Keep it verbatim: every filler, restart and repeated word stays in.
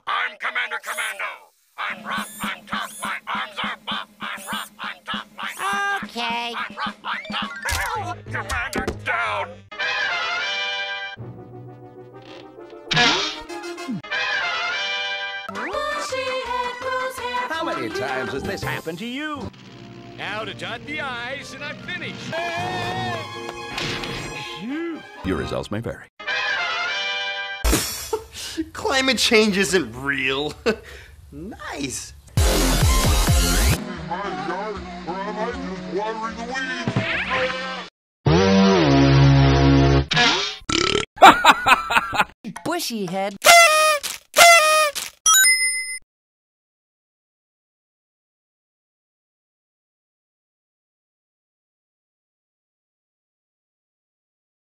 I'm Commander Commando. I'm rough, I'm tough, my arms are buff. I'm rough, I'm tough, my arms Okay. are buff. I'm rough, I'm tough. Commander down. How many times has this happened to you? Now to dot the I's and I'm finished. Your results may vary. Climate change isn't real. Nice. Bushy head.